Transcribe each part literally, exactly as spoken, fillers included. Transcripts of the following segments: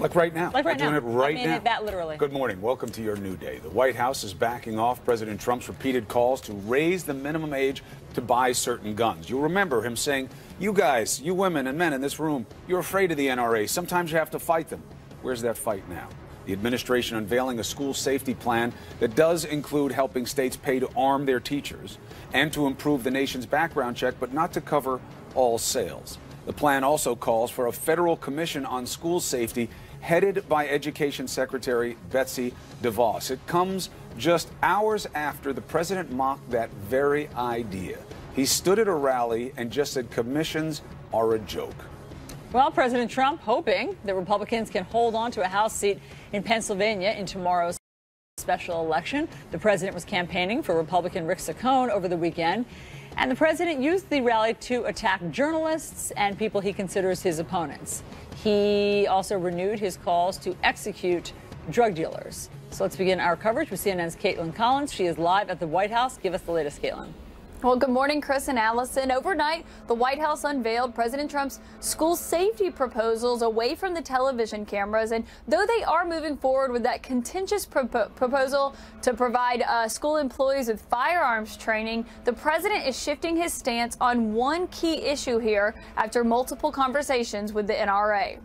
Like right now. Like right We're now. doing it right I mean now. it that literally. Good morning. Welcome to your new day. The White House is backing off President Trump's repeated calls to raise the minimum age to buy certain guns. You'll remember him saying, you guys, you women and men in this room, you're afraid of the N R A. Sometimes you have to fight them. Where's that fight now? The administration unveiling a school safety plan that does include helping states pay to arm their teachers and to improve the nation's background check, but not to cover all sales. The plan also calls for a federal commission on school safety headed by Education Secretary Betsy DeVos. It comes just hours after the president mocked that very idea. He stood at a rally and just said commissions are a joke. Well, President Trump hoping that Republicans can hold on to a House seat in Pennsylvania in tomorrow's special election. The president was campaigning for Republican Rick Saccone over the weekend, and the president used the rally to attack journalists and people he considers his opponents. He also renewed his calls to execute drug dealers. So let's begin our coverage with C N N's Caitlin Collins. She is live at the White House. Give us the latest, Caitlin. Well, good morning, Chris and Allison. Overnight, the White House unveiled President Trump's school safety proposals away from the television cameras. And though they are moving forward with that contentious pro proposal to provide uh, school employees with firearms training, the president is shifting his stance on one key issue here after multiple conversations with the N R A.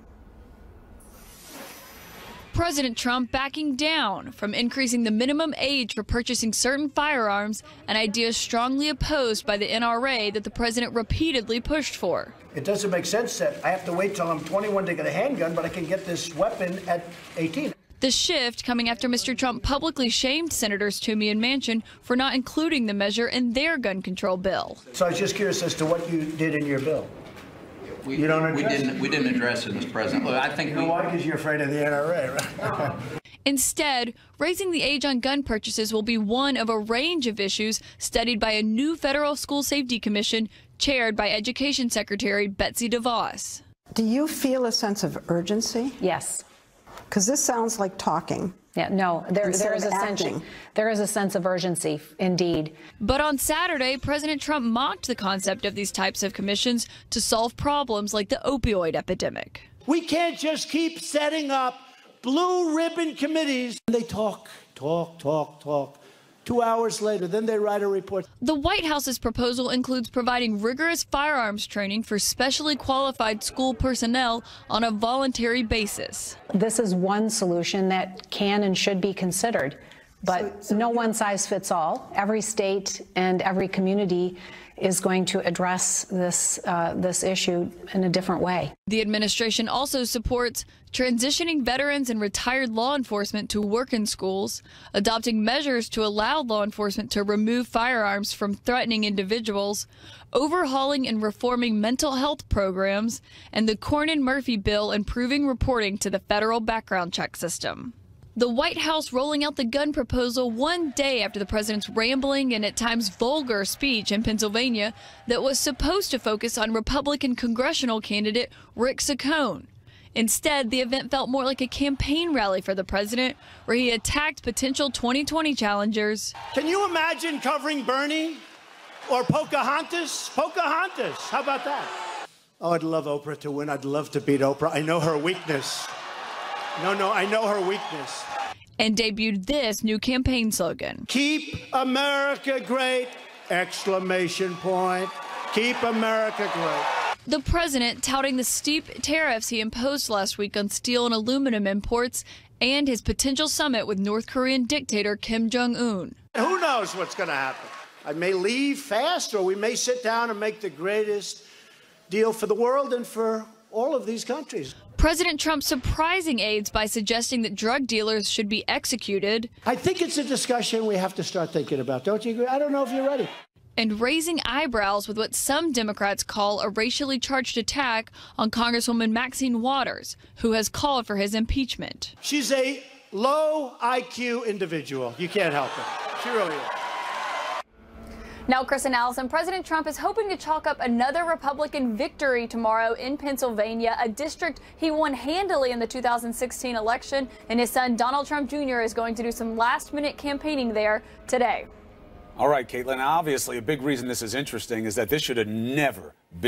President Trump backing down from increasing the minimum age for purchasing certain firearms, an idea strongly opposed by the N R A that the president repeatedly pushed for. It doesn't make sense that I have to wait till I'm twenty-one to get a handgun, but I can get this weapon at eighteen. The shift coming after Mister Trump publicly shamed Senators Toomey and Manchin for not including the measure in their gun control bill. So I was just curious as to what you did in your bill. We, you don't we didn't. We didn't address it, Mister President. Look, I think you know we, why? Because you're afraid of the N R A, right? Instead, raising the age on gun purchases will be one of a range of issues studied by a new federal school safety commission chaired by Education Secretary Betsy DeVos. Do you feel a sense of urgency? Yes. Because this sounds like talking. Yeah, no, there, there is a acting. sense, there is a sense of urgency, indeed. But on Saturday, President Trump mocked the concept of these types of commissions to solve problems like the opioid epidemic. We can't just keep setting up blue ribbon committees. They talk, talk, talk, talk. Two hours later, then they write a report. The White House's proposal includes providing rigorous firearms training for specially qualified school personnel on a voluntary basis. This is one solution that can and should be considered, but so, so no one size fits all. Every state and every community is going to address this uh, this issue in a different way. The administration also supports transitioning veterans and retired law enforcement to work in schools, adopting measures to allow law enforcement to remove firearms from threatening individuals, overhauling and reforming mental health programs, and the Cornyn-Murphy bill improving reporting to the federal background check system. The White House rolling out the gun proposal one day after the president's rambling and at times vulgar speech in Pennsylvania that was supposed to focus on Republican congressional candidate Rick Saccone. Instead, the event felt more like a campaign rally for the president, where he attacked potential twenty twenty challengers. Can you imagine covering Bernie or Pocahontas? Pocahontas, how about that? Oh, I'd love Oprah to win. I'd love to beat Oprah. I know her weakness. No, no, I know her weakness. And debuted this new campaign slogan. Keep America great! Exclamation point. Keep America great. The president touting the steep tariffs he imposed last week on steel and aluminum imports and his potential summit with North Korean dictator Kim Jong-un. Who knows what's going to happen? I may leave fast, or we may sit down and make the greatest deal for the world and for all of these countries. President Trump surprising aides by suggesting that drug dealers should be executed. I think it's a discussion we have to start thinking about. Don't you agree? I don't know if you're ready. And raising eyebrows with what some Democrats call a racially charged attack on Congresswoman Maxine Waters, who has called for his impeachment. She's a low I Q individual. You can't help it. She really is. Now, Chris and Allison, President Trump is hoping to chalk up another Republican victory tomorrow in Pennsylvania, a district he won handily in the two thousand sixteen election, and his son Donald Trump Junior is going to do some last-minute campaigning there today. All right, Caitlin, obviously a big reason this is interesting is that this should have never been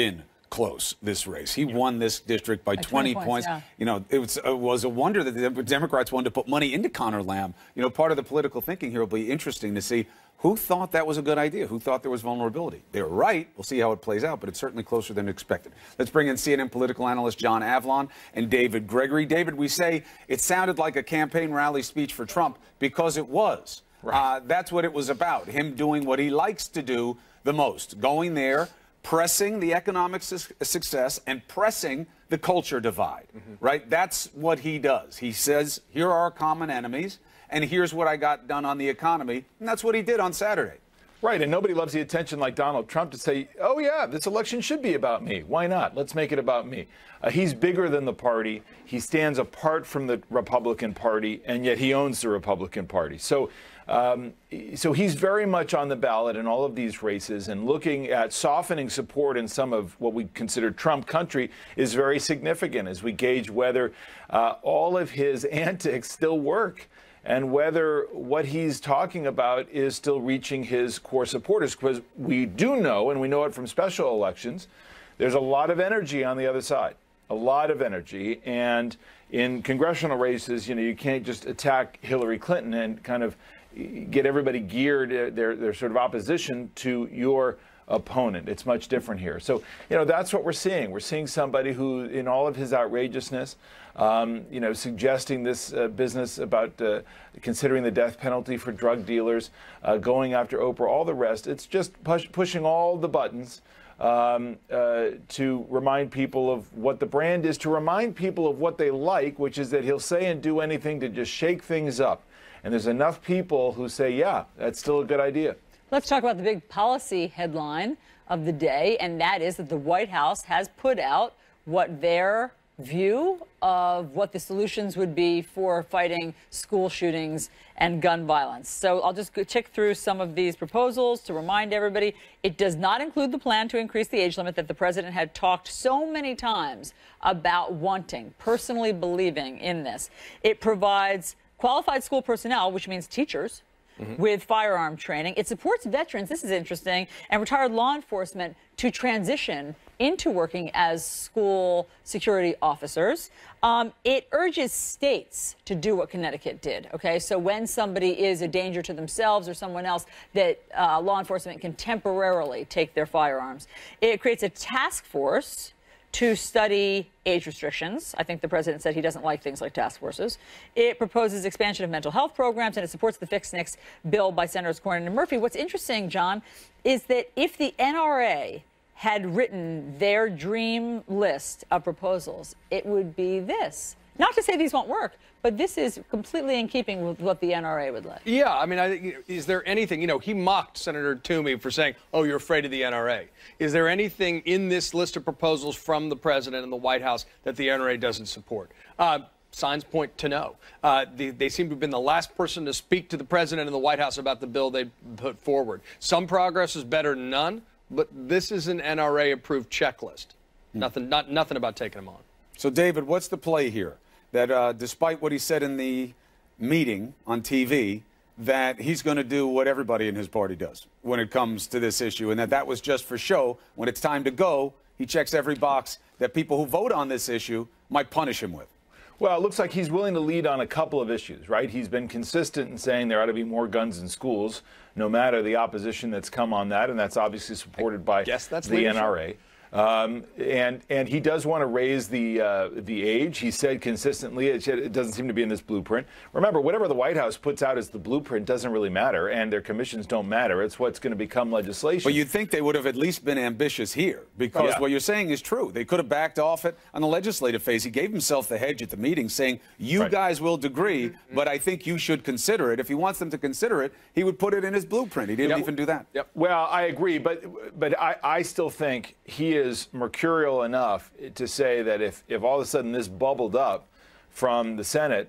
close, this race. He won this district by, by twenty, twenty points. Yeah. You know, it was, it was a wonder that the Democrats wanted to put money into Conor Lamb. You know, part of the political thinking here will be interesting to see who thought that was a good idea, who thought there was vulnerability. They were right. We'll see how it plays out, but it's certainly closer than expected. Let's bring in C N N political analyst John Avlon and David Gregory. David, we say it sounded like a campaign rally speech for Trump because it was. Right. Uh, that's what it was about, him doing what he likes to do the most, going there, pressing the economic su success and pressing the culture divide, mm-hmm. right? That's what he does. He says, here are our common enemies, and here's what I got done on the economy, and that's what he did on Saturday. Right, and nobody loves the attention like Donald Trump to say, oh, yeah, this election should be about me. Why not? Let's make it about me. Uh, he's bigger than the party. He stands apart from the Republican Party, and yet he owns the Republican Party. So, um, so he's very much on the ballot in all of these races, and looking at softening support in some of what we consider Trump country is very significant as we gauge whether uh, all of his antics still work, and whether what he's talking about is still reaching his core supporters. Because we do know, and we know it from special elections, there's a lot of energy on the other side, a lot of energy. And in congressional races, you know, you can't just attack Hillary Clinton and kind of get everybody geared, uh, their, their sort of opposition to your opponent. It's much different here. So, you know, that's what we're seeing. We're seeing somebody who, in all of his outrageousness, um, you know, suggesting this uh, business about uh, considering the death penalty for drug dealers, uh, going after Oprah, all the rest. It's just push, pushing all the buttons um, uh, to remind people of what the brand is, to remind people of what they like, which is that he'll say and do anything to just shake things up. And there's enough people who say, yeah, that's still a good idea. Let's talk about the big policy headline of the day, and that is that the White House has put out what their view of what the solutions would be for fighting school shootings and gun violence. So I'll just go check through some of these proposals to remind everybody. It does not include the plan to increase the age limit that the president had talked so many times about wanting, personally believing in this. It provides qualified school personnel, which means teachers, Mm-hmm. with firearm training. It supports veterans, this is interesting, and retired law enforcement to transition into working as school security officers. Um, it urges states to do what Connecticut did, okay? So when somebody is a danger to themselves or someone else, that uh, law enforcement can temporarily take their firearms. It creates a task force to study age restrictions. I think the president said he doesn't like things like task forces. It proposes expansion of mental health programs, and it supports the Fix NICS bill by Senators Cornyn and Murphy. What's interesting, John, is that if the N R A had written their dream list of proposals, it would be this. Not to say these won't work, but this is completely in keeping with what the N R A would like. Yeah, I mean, I, is there anything, you know, he mocked Senator Toomey for saying, oh, you're afraid of the N R A. Is there anything in this list of proposals from the president and the White House that the N R A doesn't support? Uh, signs point to no. Uh, the, they seem to have been the last person to speak to the president and the White House about the bill they put forward. Some progress is better than none, but this is an N R A-approved checklist. Hmm. Nothing, not, nothing about taking them on. So, David, what's the play here? That uh, despite what he said in the meeting on T V, that he's going to do what everybody in his party does when it comes to this issue, and that that was just for show. When it's time to go, he checks every box that people who vote on this issue might punish him with. Well, it looks like he's willing to lead on a couple of issues, right? He's been consistent in saying there ought to be more guns in schools, no matter the opposition that's come on that, and that's obviously supported by Guess that's the leadership. N R A. Um, and and he does want to raise the uh, the age. He said consistently, it, it doesn't seem to be in this blueprint. Remember, whatever the White House puts out as the blueprint doesn't really matter, and their commissions don't matter. It's what's going to become legislation. But you'd think they would have at least been ambitious here, because yeah. what you're saying is true. They could have backed off it on the legislative phase. He gave himself the hedge at the meeting, saying, you right. guys will agree, but I think you should consider it. If he wants them to consider it, he would put it in his blueprint. He didn't Yep. even do that. Yep. Well, I agree, but but I, I still think he is mercurial enough to say that if, if all of a sudden this bubbled up from the Senate,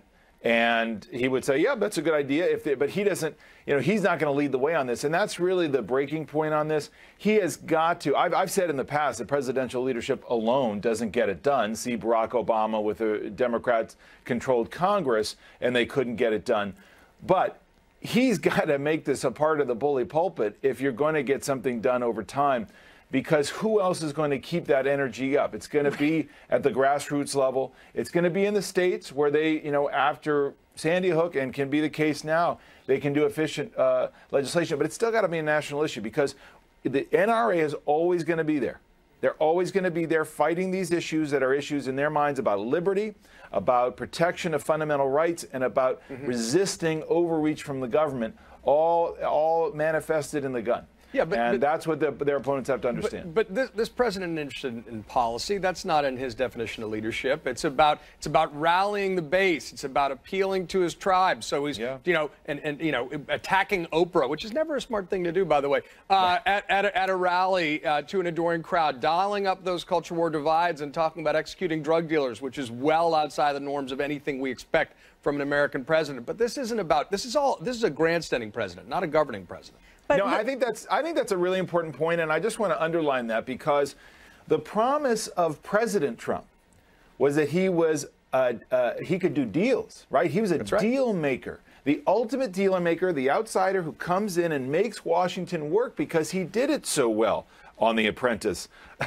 and he would say, yeah, that's a good idea. If they, but he doesn't, you know, he's not going to lead the way on this. And that's really the breaking point on this. He has got to, I've, I've said in the past that presidential leadership alone doesn't get it done. See Barack Obama with a Democrat-controlled Congress, and they couldn't get it done. But he's got to make this a part of the bully pulpit if you're going to get something done over time because who else is going to keep that energy up? It's going to be at the grassroots level. It's going to be in the states where they, you know, after Sandy Hook, and can be the case now, they can do efficient uh, legislation. But it's still got to be a national issue because the N R A is always going to be there. They're always going to be there fighting these issues that are issues in their minds about liberty, about protection of fundamental rights, and about mm-hmm. resisting overreach from the government, all, all manifested in the gun. Yeah, but, and but, that's what the, their opponents have to understand. But, but this, this president is interested in, in policy. That's not in his definition of leadership. It's about it's about rallying the base. It's about appealing to his tribe. So he's yeah. you know and, and you know attacking Oprah, which is never a smart thing to do, by the way. Uh, right. at, at, a, at a rally uh, to an adoring crowd, dialing up those culture war divides and talking about executing drug dealers, which is well outside the norms of anything we expect from an American president. But this isn't about this is all this is a grandstanding president, not a governing president. But no, I think that's I think that's a really important point, and I just want to underline that because the promise of President Trump was that he was uh, uh, he could do deals, right? He was a that's deal right. maker, the ultimate deal maker, the outsider who comes in and makes Washington work because he did it so well on The Apprentice,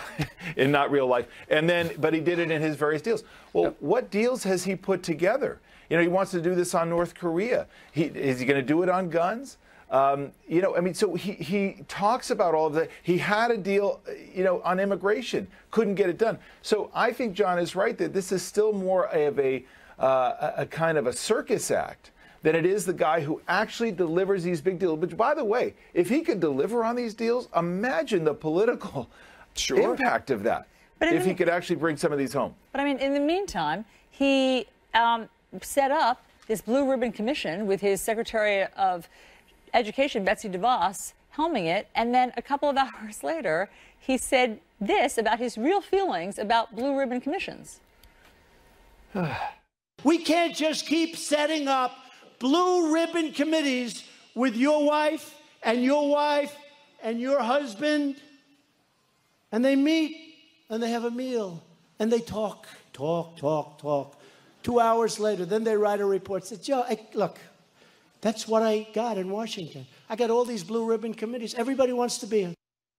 in not real life, and then but he did it in his various deals. Well, yep. what deals has he put together? You know, he wants to do this on North Korea. He, is he going to do it on guns? Um, you know, I mean, so he, he talks about all of that. He had a deal, you know, on immigration, couldn't get it done. So I think John is right that this is still more of a, uh, a kind of a circus act than it is the guy who actually delivers these big deals. But by the way, if he could deliver on these deals, imagine the political sure. impact of that if he could actually bring some of these home. But I mean, in the meantime, he um, set up this Blue Ribbon Commission with his Secretary of Education, Betsy DeVos, helming it, and then a couple of hours later, he said this about his real feelings about Blue Ribbon Commissions. We can't just keep setting up Blue Ribbon committees with your wife and your wife and your husband, and they meet and they have a meal and they talk, talk, talk, talk. Two hours later, then they write a report. Say, Joe, I, look. That's what I got in Washington. I got all these blue ribbon committees. Everybody wants to be in.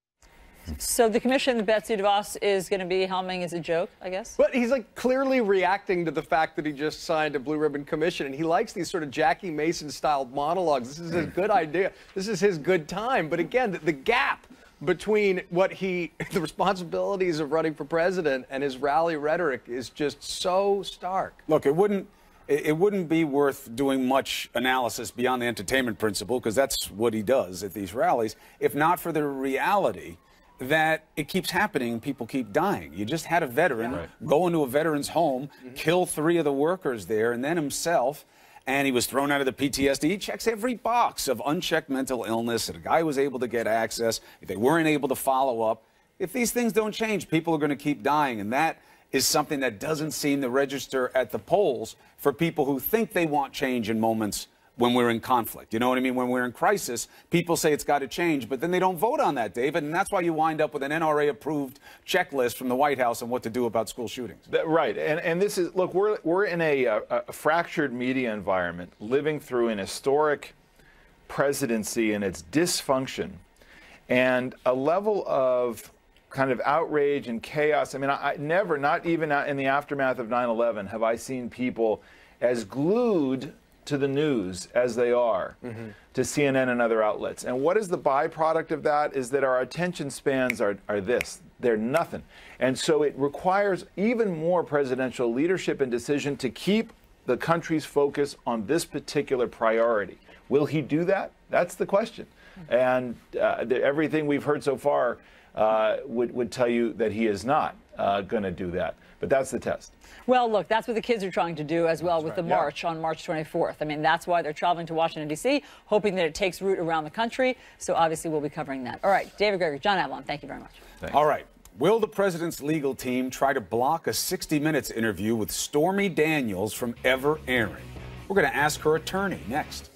So the commission that Betsy DeVos is going to be helming is a joke, I guess? But he's like clearly reacting to the fact that he just signed a blue ribbon commission, and he likes these sort of Jackie Mason-style monologues. This is a good idea. This is his good time. But again, the, the gap between what he, the responsibilities of running for president and his rally rhetoric is just so stark. Look, it wouldn't. It wouldn't be worth doing much analysis beyond the entertainment principle, because that's what he does at these rallies, if not for the reality that it keeps happening and people keep dying. You just had a veteran yeah. right. go into a veteran's home, mm-hmm. kill three of the workers there, and then himself, and he was thrown out of the P T S D. He checks every box of unchecked mental illness, and a guy was able to get access. If they weren't able to follow up, if these things don't change, people are going to keep dying, and that is something that doesn't seem to register at the polls for people who think they want change in moments when we're in conflict. You know what I mean? When we're in crisis, people say it's got to change, but then they don't vote on that, David, and that's why you wind up with an N R A-approved checklist from the White House on what to do about school shootings. That, right, and and this is, look, we're, we're in a, a, a fractured media environment, living through an historic presidency and its dysfunction, and a level of kind of outrage and chaos. I mean, I, I never, not even in the aftermath of nine eleven, have I seen people as glued to the news as they are mm-hmm. to C N N and other outlets. And what is the byproduct of that is that our attention spans are, are this. They're nothing. And so it requires even more presidential leadership and decision to keep the country's focus on this particular priority. Will he do that? That's the question. Mm-hmm. And uh, the, everything we've heard so far Uh, would, would tell you that he is not uh, going to do that. But that's the test. Well, look, that's what the kids are trying to do as well that's with right. the yeah. march on March twenty-fourth. I mean, that's why they're traveling to Washington, D C, hoping that it takes root around the country. So obviously we'll be covering that. All right, David Gregory, John Avlon, thank you very much. Thanks. All right. Will the president's legal team try to block a sixty minutes interview with Stormy Daniels from ever airing? We're going to ask her attorney next.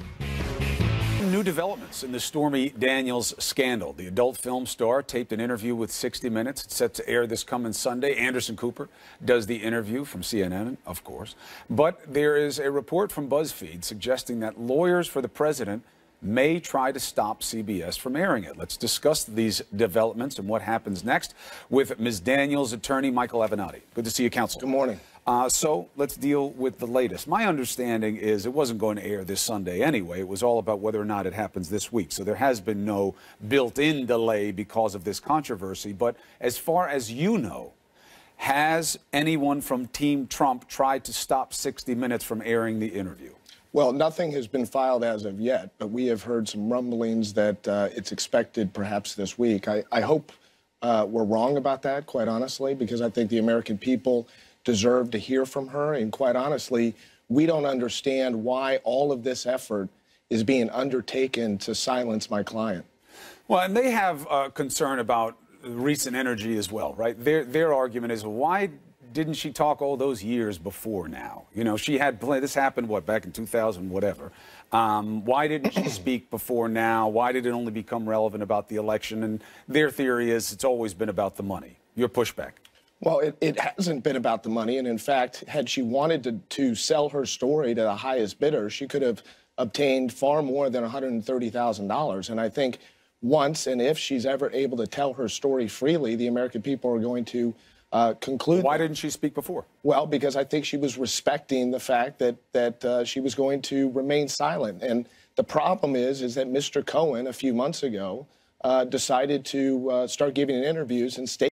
New developments in the Stormy Daniels scandal. The adult film star taped an interview with sixty minutes. It's set to air this coming Sunday. Anderson Cooper does the interview from C N N, of course. But there is a report from BuzzFeed suggesting that lawyers for the president may try to stop C B S from airing it. Let's discuss these developments and what happens next with Miz Daniels' attorney, Michael Avenatti. Good to see you, counsel. Good morning. Uh, so let's deal with the latest. My understanding is it wasn't going to air this Sunday anyway. It was all about whether or not it happens this week. So there has been no built-in delay because of this controversy. But as far as you know, has anyone from Team Trump tried to stop sixty minutes from airing the interview? Well, nothing has been filed as of yet, but we have heard some rumblings that uh, it's expected perhaps this week. I, I hope uh, we're wrong about that, quite honestly, because I think the American people deserve to hear from her. And quite honestly, we don't understand why all of this effort is being undertaken to silence my client. Well, and they have uh, concern about recent energy as well, right? Their, their argument is, why didn't she talk all those years before now? You know, she had plenty. This happened, what, back in two thousand, whatever. Um, why didn't she speak before now? Why did it only become relevant about the election? And their theory is it's always been about the money. Your pushback? Well, it, it hasn't been about the money. And in fact, had she wanted to, to sell her story to the highest bidder, she could have obtained far more than one hundred thirty thousand dollars. And I think once and if she's ever able to tell her story freely, the American people are going to uh, conclude. Why didn't she speak before? Well, because I think she was respecting the fact that, that uh, she was going to remain silent. And the problem is, is that Mister Cohen, a few months ago, uh, decided to uh, start giving interviews and state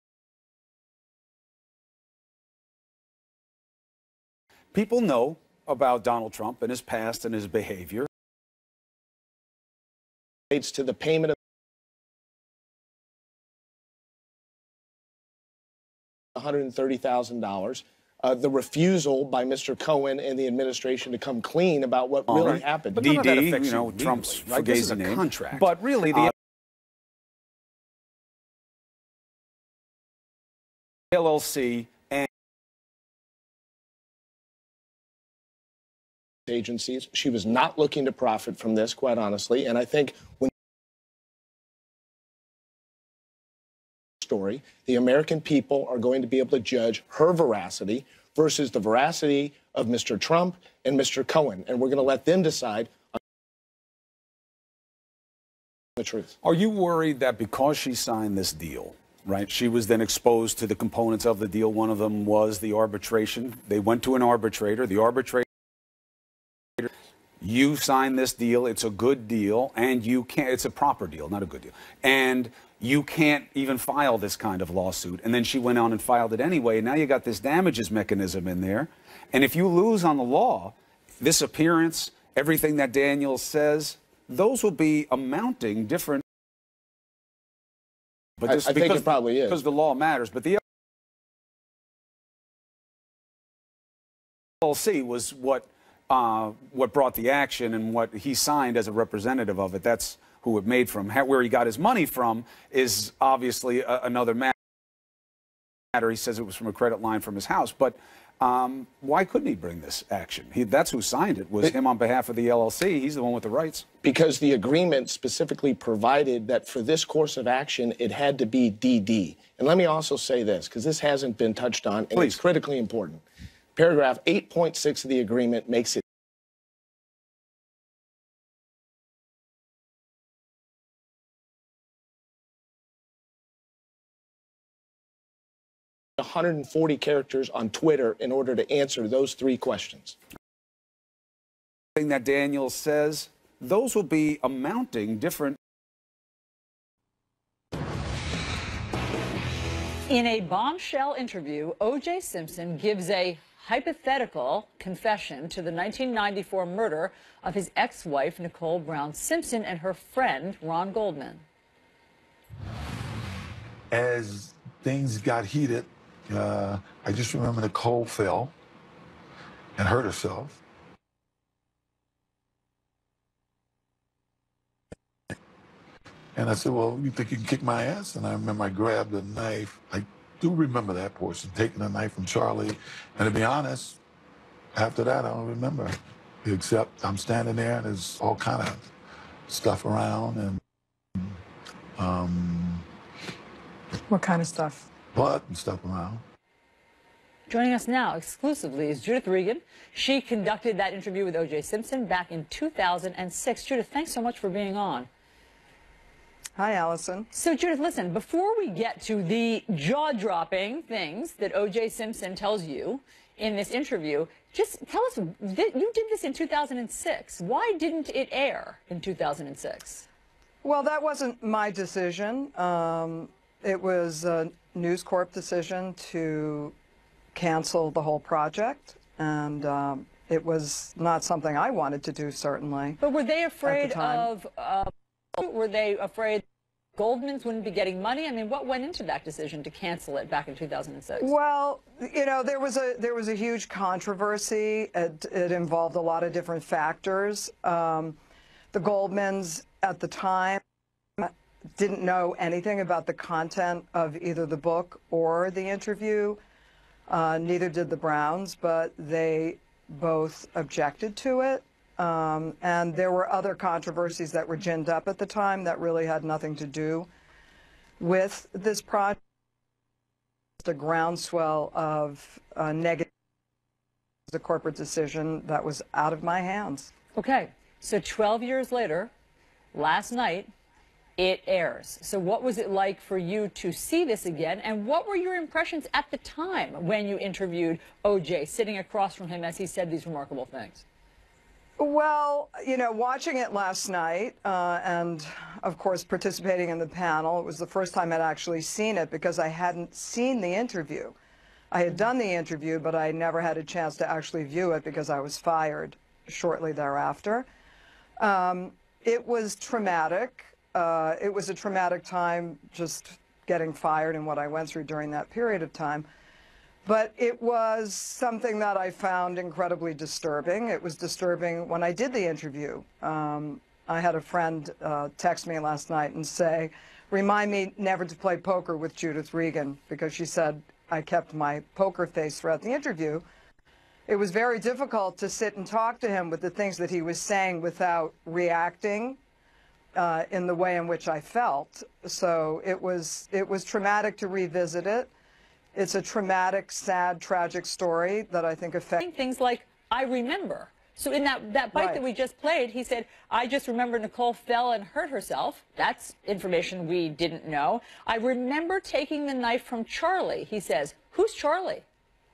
People know about Donald Trump and his past and his behavior. It's to the payment of one hundred thirty thousand dollars, uh, the refusal by Mister Cohen and the administration to come clean about what really right. happened. But D D, you know, Trump's right? This is a name. contract. But really, the uh, L L C and agencies. She was not looking to profit from this, quite honestly. And I think when story, the American people are going to be able to judge her veracity versus the veracity of Mister Trump and Mister Cohen. And we're going to let them decide on the truth. Are you worried that because she signed this deal, right, she was then exposed to the components of the deal? One of them was the arbitration. They went to an arbitrator. The arbitrator, you signed this deal, it's a good deal, and you can't, it's a proper deal, not a good deal. And you can't even file this kind of lawsuit. And then she went on and filed it anyway. Now you got this damages mechanism in there. And if you lose on the law, this appearance, everything that Daniels says, those will be amounting different. But this, I, I because, think it probably is. Because the law matters. But the L L C was what Uh, what brought the action and what he signed as a representative of it. That's who it made from. Where he got his money from is obviously a, another matter. He says it was from a credit line from his house. But um, why couldn't he bring this action? He, that's who signed it, was it, him on behalf of the L L C. He's the one with the rights. Because the agreement specifically provided that for this course of action, it had to be D D. And let me also say this, because this hasn't been touched on, and Please. It's critically important. Paragraph eight point six of the agreement makes it one hundred forty characters on Twitter in order to answer those three questions. Thing that Daniels says, those will be amounting different. In a bombshell interview, O J Simpson gives a hypothetical confession to the nineteen ninety-four murder of his ex-wife, Nicole Brown Simpson, and her friend, Ron Goldman. As things got heated, uh, I just remember Nicole fell and hurt herself. And I said, well, you think you can kick my ass? And I remember I grabbed a knife. I do remember that portion, taking a knife from Charlie. And to be honest, after that, I don't remember. Except I'm standing there and there's all kind of stuff around and um, what kind of stuff? Blood and stuff around. Joining us now exclusively is Judith Regan. She conducted that interview with O J Simpson back in two thousand six. Judith, thanks so much for being on. Hi, Allison. So, Judith, listen, before we get to the jaw-dropping things that O J Simpson tells you in this interview, just tell us, you did this in two thousand six. Why didn't it air in two thousand six? Well, that wasn't my decision. Um, it was a News Corp decision to cancel the whole project, and um, it was not something I wanted to do, certainly. But were they afraid the of, uh, were they afraid Goldman's wouldn't be getting money? I mean, what went into that decision to cancel it back in two thousand six? Well, you know, there was a there was a huge controversy. It, it involved a lot of different factors. Um, the Goldmans at the time didn't know anything about the content of either the book or the interview. Uh, neither did the Browns, but they both objected to it. Um, and there were other controversies that were ginned up at the time that really had nothing to do with this project. A groundswell of uh, negative, the corporate decision that was out of my hands. Okay, so twelve years later, last night, it airs. So what was it like for you to see this again, and what were your impressions at the time when you interviewed O J, sitting across from him as he said these remarkable things? Well, you know, watching it last night uh, and, of course, participating in the panel, it was the first time I'd actually seen it because I hadn't seen the interview. I had done the interview, but I never had a chance to actually view it because I was fired shortly thereafter. Um, it was traumatic. Uh, it was a traumatic time just getting fired and what I went through during that period of time. But it was something that I found incredibly disturbing. It was disturbing when I did the interview. Um, I had a friend uh, text me last night and say, remind me never to play poker with Judith Regan, because she said I kept my poker face throughout the interview. It was very difficult to sit and talk to him with the things that he was saying without reacting uh, in the way in which I felt. So it was, it was traumatic to revisit it. It's a traumatic, sad, tragic story that I think affects things like, I remember. So in that, that bite Right. that we just played, he said, I just remember Nicole fell and hurt herself. That's information we didn't know. I remember taking the knife from Charlie, he says. Who's Charlie?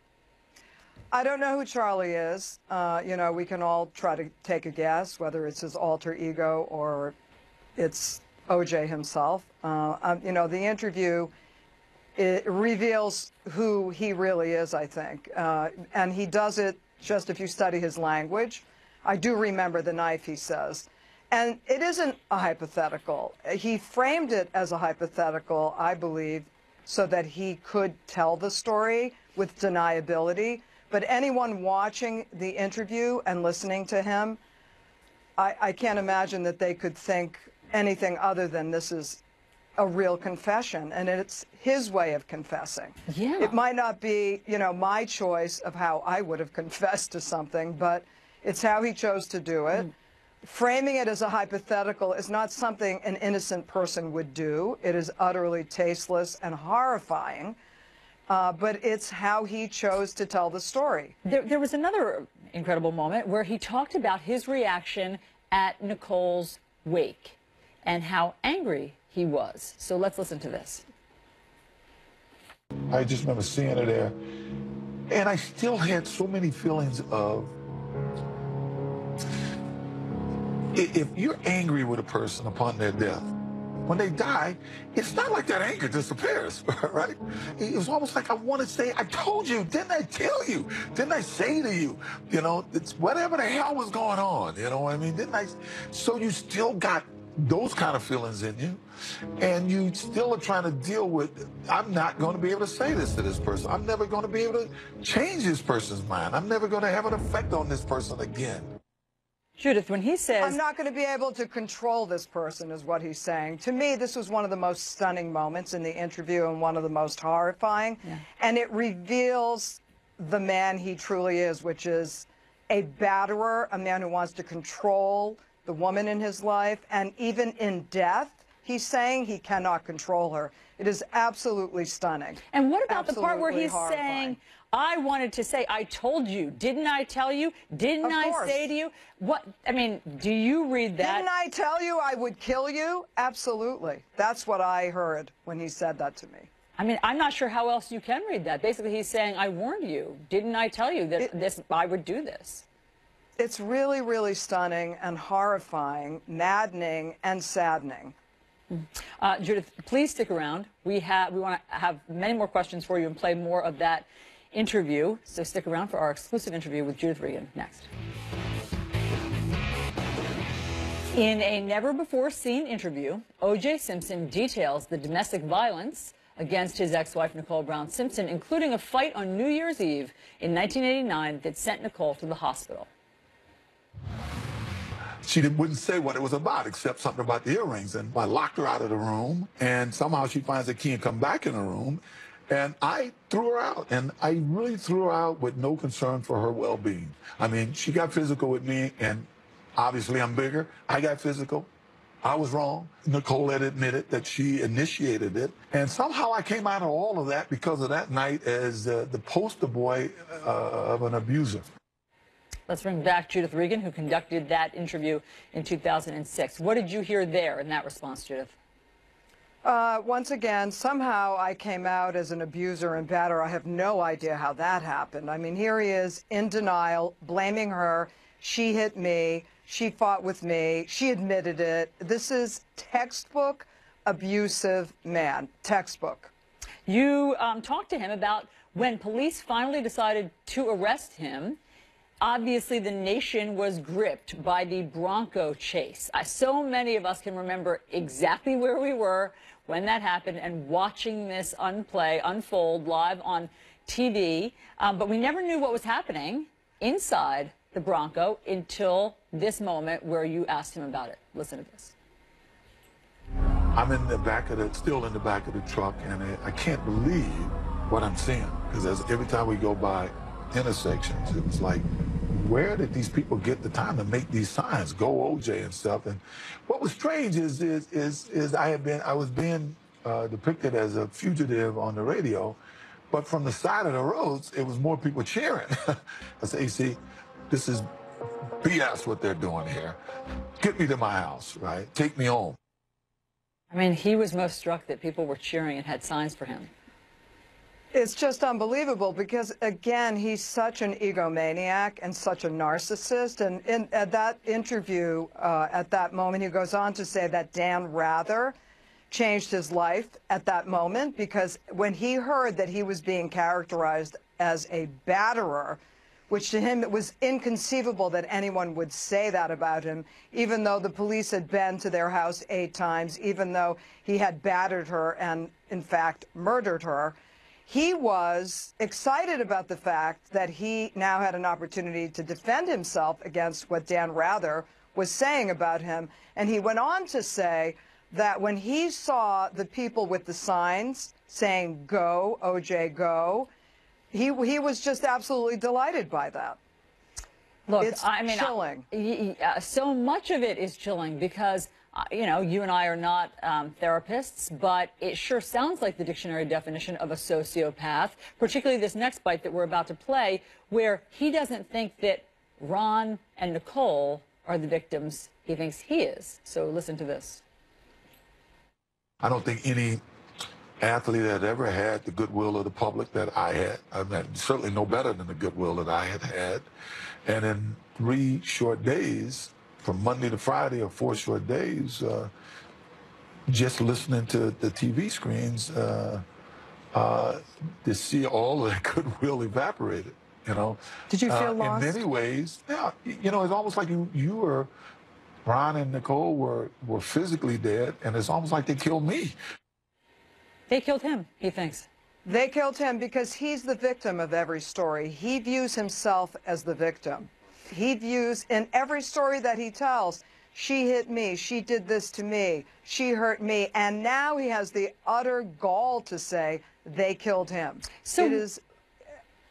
I don't know who Charlie is. Uh, you know, we can all try to take a guess, whether it's his alter ego or it's O J himself. Uh, um, you know, the interview, it reveals who he really is, I think. Uh, and he does it just if you study his language. I do remember the knife, he says. And it isn't a hypothetical. He framed it as a hypothetical, I believe, so that he could tell the story with deniability. But anyone watching the interview and listening to him, I, I can't imagine that they could think anything other than this is a real confession, and it's his way of confessing. Yeah. It might not be, you know, my choice of how I would have confessed to something, but it's how he chose to do it. Mm. Framing it as a hypothetical is not something an innocent person would do. It is utterly tasteless and horrifying, uh, but it's how he chose to tell the story. There, there was another incredible moment where he talked about his reaction at Nicole's wake and how angry he was. So let's listen to this. I just remember seeing her there, and I still had so many feelings of, if you're angry with a person upon their death, when they die, it's not like that anger disappears, right? It was almost like I want to say, I told you, didn't I tell you? Didn't I say to you? You know, it's whatever the hell was going on, you know what I mean? Didn't I? So you still got those kind of feelings in you, and you still are trying to deal with, I'm not going to be able to say this to this person. I'm never going to be able to change this person's mind. I'm never going to have an effect on this person again. Judith, when he says, I'm not going to be able to control this person, is what he's saying. To me, this was one of the most stunning moments in the interview and one of the most horrifying. Yeah. And it reveals the man he truly is, which is a batterer, a man who wants to control the woman in his life, and even in death, He's saying he cannot control her. It is absolutely stunning. And what about absolutely the part where he's horrifying. saying, I wanted to say, I told you, didn't I tell you? Didn't Of I course. say to you? What, I mean, do you read that? Didn't I tell you I would kill you? Absolutely. That's what I heard when he said that to me. I mean, I'm not sure how else you can read that. Basically, he's saying, I warned you. Didn't I tell you that It- this I would do this? It's really, really stunning and horrifying, maddening and saddening. Uh, Judith, please stick around. We have we want to have many more questions for you and play more of that interview. So stick around for our exclusive interview with Judith Regan next. In a never-before-seen interview, O J Simpson details the domestic violence against his ex-wife, Nicole Brown Simpson, including a fight on New Year's Eve in nineteen eighty-nine that sent Nicole to the hospital. She didn't, wouldn't say what it was about, except something about the earrings. And I locked her out of the room, and somehow she finds the key and come back in the room. And I threw her out, and I really threw her out with no concern for her well-being. I mean, she got physical with me, and obviously I'm bigger. I got physical. I was wrong. Nicole had admitted that she initiated it. And somehow I came out of all of that because of that night as uh, the poster boy uh, of an abuser. Let's bring back Judith Regan, who conducted that interview in two thousand six. What did you hear there in that response, Judith? Uh, once again, somehow I came out as an abuser and batterer. I have no idea how that happened. I mean, here he is in denial, blaming her. She hit me. She fought with me. She admitted it. This is textbook abusive man. Textbook. You um, talked to him about when police finally decided to arrest him. Obviously, the nation was gripped by the Bronco chase. Uh, so many of us can remember exactly where we were when that happened and watching this unplay, unfold live on T V. Um, but we never knew what was happening inside the Bronco until this moment where you asked him about it. Listen to this. I'm in the back of the, still in the back of the truck, and I, I can't believe what I'm seeing. Because every time we go by intersections, it was like, where did these people get the time to make these signs, go O J and stuff? And what was strange is is is, is I had been I was being uh, depicted as a fugitive on the radio, but from the side of the roads, it was more people cheering. I said, "You see, this is B S what they're doing here. Get me to my house, right? Take me home." I mean, he was most struck that people were cheering and had signs for him. It's just unbelievable because, again, he's such an egomaniac and such a narcissist. And in at that interview, uh, at that moment, he goes on to say that Dan Rather changed his life at that moment because when he heard that he was being characterized as a batterer, which to him it was inconceivable that anyone would say that about him, even though the police had been to their house eight times, even though he had battered her and, in fact, murdered her. He was excited about the fact that he now had an opportunity to defend himself against what Dan Rather was saying about him. And he went on to say that when he saw the people with the signs saying, "Go, O J, go," he, he was just absolutely delighted by that. Look, it's I mean, chilling. I, uh, so much of it is chilling because, uh, you know, you and I are not um, therapists, but it sure sounds like the dictionary definition of a sociopath, particularly this next bite that we're about to play, where he doesn't think that Ron and Nicole are the victims. He thinks he is. So listen to this. I don't think any athlete had ever had the goodwill of the public that I had. I mean, certainly no better than the goodwill that I had had. And in three short days, from Monday to Friday, or four short days, uh, just listening to the T V screens, uh, uh, to see all of that goodwill evaporated, you know. Did you feel uh, lost? In many ways, yeah. You know, it's almost like you, you were, Ron and Nicole were, were physically dead, and it's almost like they killed me. They killed him, he thinks. They killed him because he's the victim of every story. He views himself as the victim. He views, in every story that he tells, she hit me, she did this to me, she hurt me, and now he has the utter gall to say they killed him. So, it is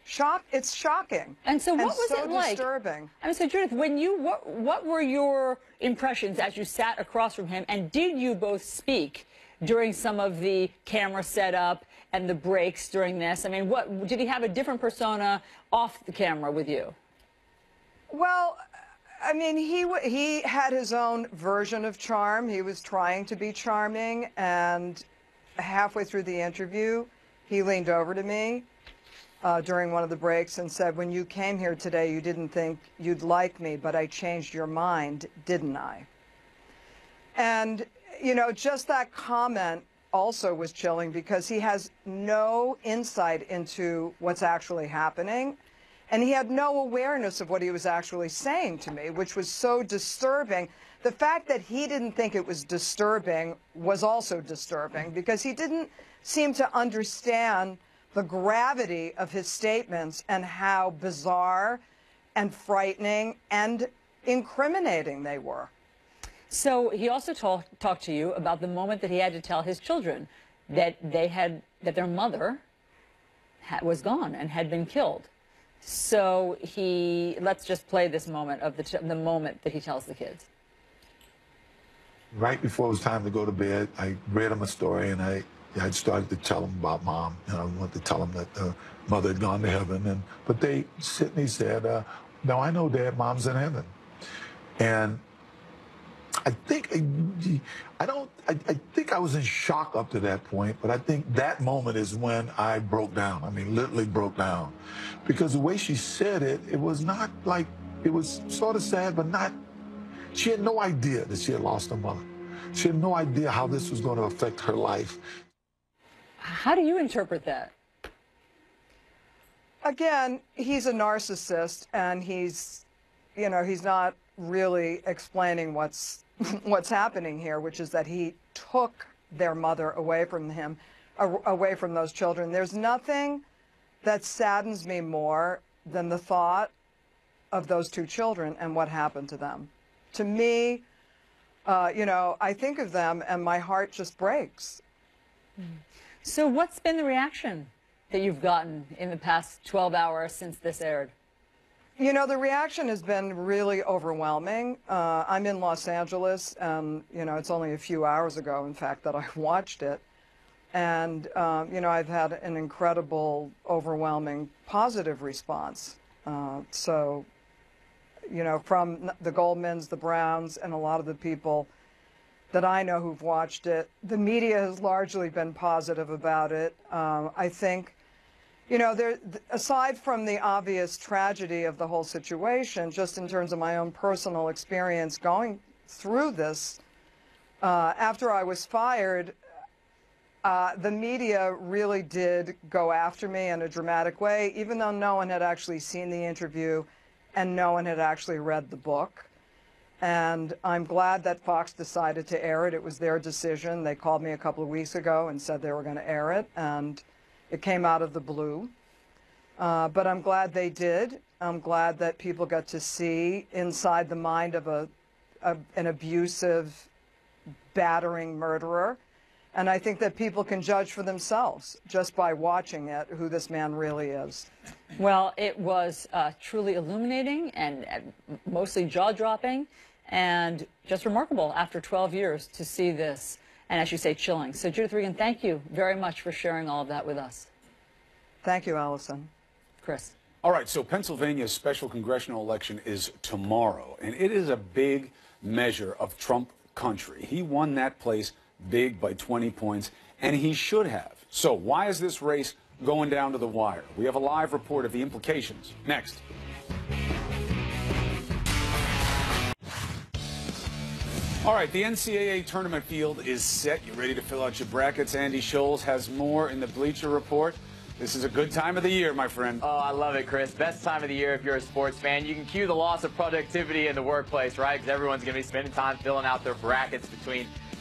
shock. It's shocking. And so, what was so it like? Disturbing. I mean, so Judith, when you what what were your impressions as you sat across from him, and did you both speak during some of the camera setup and the breaks during this? I mean, what did he have a different persona off the camera with you? Well, I mean, he he had his own version of charm. He was trying to be charming, and halfway through the interview, he leaned over to me uh, during one of the breaks and said, "When you came here today, you didn't think you'd like me, but I changed your mind, didn't I?" And, you know, just that comment also was chilling because he has no insight into what's actually happening. And he had no awareness of what he was actually saying to me, which was so disturbing. The fact that he didn't think it was disturbing was also disturbing because he didn't seem to understand the gravity of his statements and how bizarre and frightening and incriminating they were. So he also talk, talked to you about the moment that he had to tell his children that they had that their mother ha was gone and had been killed. So he, let's just play this moment of the, t the moment that he tells the kids. Right before it was time to go to bed, I read him a story, and I, I started to tell him about Mom. You know, I wanted to tell him that uh, Mother had gone to heaven. And but they, Sydney said, uh, "No, I know, Dad, Mom's in heaven." And I think I don't. I, I think I was in shock up to that point, but I think that moment is when I broke down. I mean, literally broke down, because the way she said it, it was not like it was sort of sad, but not. She had no idea that she had lost her mother. She had no idea how this was going to affect her life. How do you interpret that? Again, he's a narcissist, and he's, you know, he's not really explaining what's what's happening here, which is that he took their mother away from him, away from those children. There's nothing that saddens me more than the thought of those two children and what happened to them. To me, uh, you know, I think of them and my heart just breaks. So what's been the reaction that you've gotten in the past twelve hours since this aired? You know, the reaction has been really overwhelming. Uh, I'm in Los Angeles, and, you know, it's only a few hours ago, in fact, that I watched it. And, um, you know, I've had an incredible, overwhelming, positive response. Uh, so, you know, from the Goldmans, the Browns, and a lot of the people that I know who've watched it, the media has largely been positive about it. Um, I think You know, there, aside from the obvious tragedy of the whole situation, just in terms of my own personal experience going through this, uh, after I was fired, uh, the media really did go after me in a dramatic way, even though no one had actually seen the interview and no one had actually read the book. And I'm glad that Fox decided to air it. It was their decision. They called me a couple of weeks ago and said they were going to air it. And it came out of the blue, uh, but I'm glad they did. I'm glad that people got to see inside the mind of a, a an abusive, battering murderer. And I think that people can judge for themselves just by watching it who this man really is. Well, it was uh, truly illuminating and, and mostly jaw-dropping and just remarkable after twelve years to see this. And as you say, chilling. So, Judith Regan, thank you very much for sharing all of that with us. Thank you, Allison. Chris. All right, so Pennsylvania's special congressional election is tomorrow, and it is a big measure of Trump country. He won that place big by twenty points, and he should have. So why is this race going down to the wire? We have a live report of the implications next. All right, the N C double A tournament field is set. You ready to fill out your brackets? Andy Scholes has more in the Bleacher Report. This is a good time of the year, my friend. Oh, I love it, Chris. Best time of the year if you're a sports fan. You can cue the loss of productivity in the workplace, right? Because everyone's going to be spending time filling out their brackets between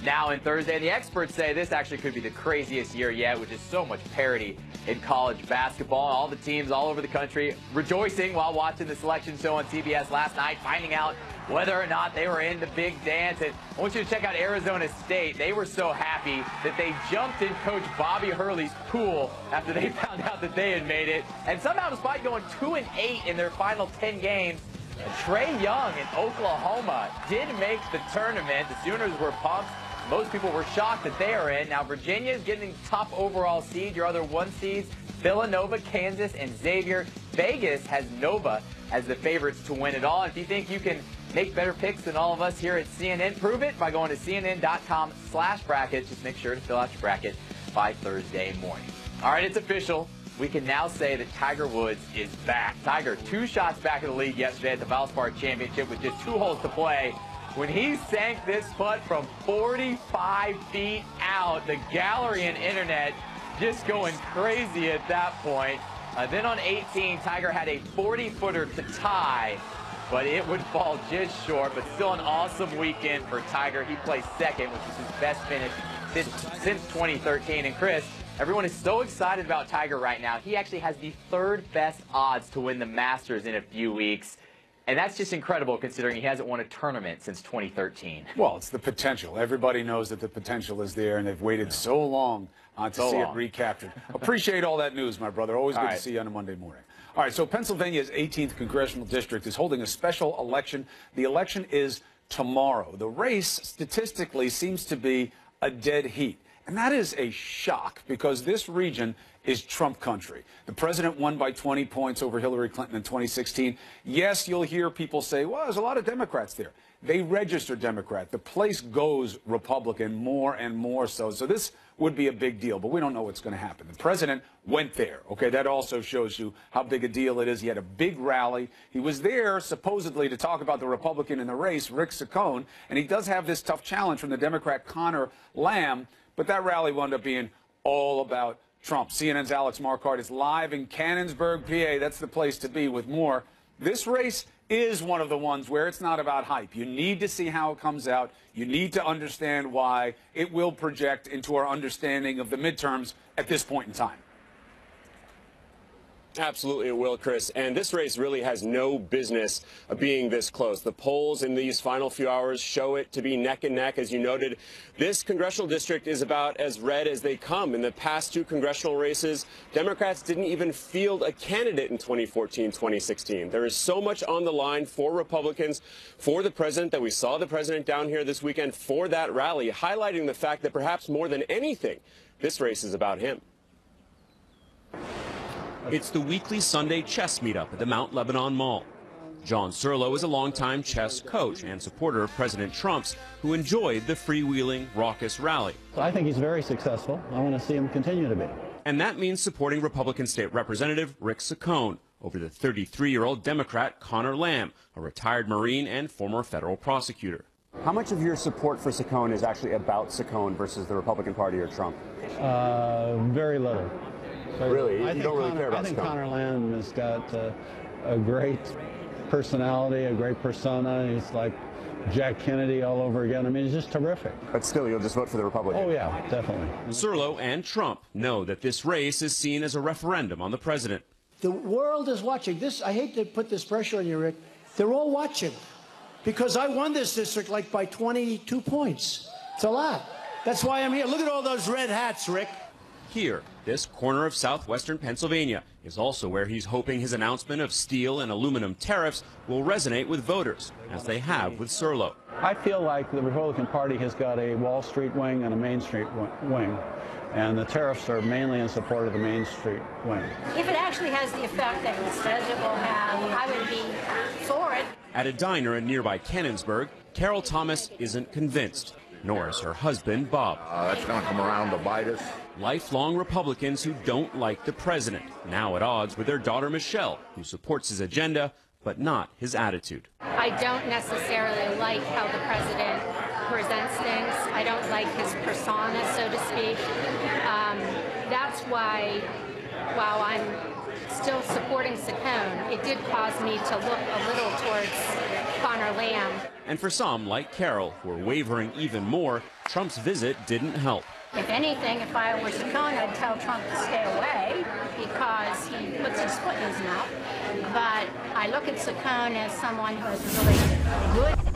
now in Thursday. And the experts say this actually could be the craziest year yet, which is so much parity in college basketball. All the teams all over the country rejoicing while watching the selection show on C B S last night, finding out whether or not they were in the big dance. And I want you to check out Arizona State. They were so happy that they jumped in Coach Bobby Hurley's pool after they found out that they had made it. And somehow, despite going two and eight in their final ten games, Trae Young in Oklahoma did make the tournament. The Sooners were pumped. Most people were shocked that they are in. Now Virginia is getting top overall seed. Your other one seeds, Villanova, Kansas, and Xavier. Vegas has Nova as the favorites to win it all. And if you think you can make better picks than all of us here at C N N, prove it by going to C N N dot com slash brackets. Just make sure to fill out your bracket by Thursday morning. All right, it's official. We can now say that Tiger Woods is back. Tiger, two shots back in the lead yesterday at the Valspar Championship with just two holes to play. When he sank this putt from forty-five feet out, the gallery and internet just going crazy at that point. Uh, then on eighteen, Tiger had a forty-footer to tie, but it would fall just short. But still an awesome weekend for Tiger. He placed second, which is his best finish since, since twenty thirteen. And Chris, everyone is so excited about Tiger right now. He actually has the third best odds to win the Masters in a few weeks. And that's just incredible considering he hasn't won a tournament since twenty thirteen. Well, it's the potential. Everybody knows that the potential is there, and they've waited so long uh, to so see long. it recaptured. Appreciate all that news, my brother. Always All good right. to see you on a Monday morning. All right, so Pennsylvania's eighteenth congressional district is holding a special election. The election is tomorrow. The race, statistically, seems to be a dead heat. And that is a shock because this region is Trump country. The president won by twenty points over Hillary Clinton in twenty sixteen. Yes, you'll hear people say, well, there's a lot of Democrats there. They register Democrat. The place goes Republican more and more so. So this would be a big deal, but we don't know what's going to happen. The president went there. Okay, that also shows you how big a deal it is. He had a big rally. He was there supposedly to talk about the Republican in the race, Rick Saccone, and he does have this tough challenge from the Democrat Connor Lamb. But that rally wound up being all about Trump. C N N's Alex Marquardt is live in Cannonsburg, P A. That's the place to be with more. This race is one of the ones where it's not about hype. You need to see how it comes out. You need to understand why it will project into our understanding of the midterms at this point in time. Absolutely it will, Chris. And this race really has no business being this close. The polls in these final few hours show it to be neck and neck. As you noted, this congressional district is about as red as they come. In the past two congressional races, Democrats didn't even field a candidate in twenty fourteen, twenty sixteen. There is so much on the line for Republicans, for the president, that we saw the president down here this weekend for that rally, highlighting the fact that perhaps more than anything, this race is about him. It's the weekly Sunday chess meetup at the Mount Lebanon Mall. John Serlo is a longtime chess coach and supporter of President Trump's, who enjoyed the freewheeling, raucous rally. I think he's very successful. I want to see him continue to be. And that means supporting Republican State Representative Rick Saccone over the thirty-three-year-old Democrat Connor Lamb, a retired Marine and former federal prosecutor. How much of your support for Saccone is actually about Saccone versus the Republican Party or Trump? Uh, very little. Really? You I think don't really Connor, care about I think Saccone? Connor Lamb has got uh, a great personality, a great persona. He's like Jack Kennedy all over again. I mean, he's just terrific. But still, you'll just vote for the Republican? Oh, yeah, definitely. Serlo and Trump know that this race is seen as a referendum on the president. The world is watching. This, I hate to put this pressure on you, Rick. They're all watching because I won this district like by twenty-two points. It's a lot. That's why I'm here. Look at all those red hats, Rick. Here, this corner of southwestern Pennsylvania is also where he's hoping his announcement of steel and aluminum tariffs will resonate with voters, as they have with Serlo. I feel like the Republican Party has got a Wall Street wing and a Main Street wing, and the tariffs are mainly in support of the Main Street wing. If it actually has the effect that it says it will have, I would be for it. At a diner in nearby Cannonsburg, Carol Thomas isn't convinced, nor is her husband, Bob. Uh, that's going to come around to bite us. Lifelong Republicans who don't like the president, now at odds with their daughter Michelle, who supports his agenda, but not his attitude. I don't necessarily like how the president presents things. I don't like his persona, so to speak. Um, that's why, while I'm still supporting Saccone, it did cause me to look a little towards Conor Lamb. And for some, like Carol, who are wavering even more, Trump's visit didn't help. If anything, if I were Saccone, I'd tell Trump to stay away because he puts his foot in his mouth. But I look at Saccone as someone who has a really good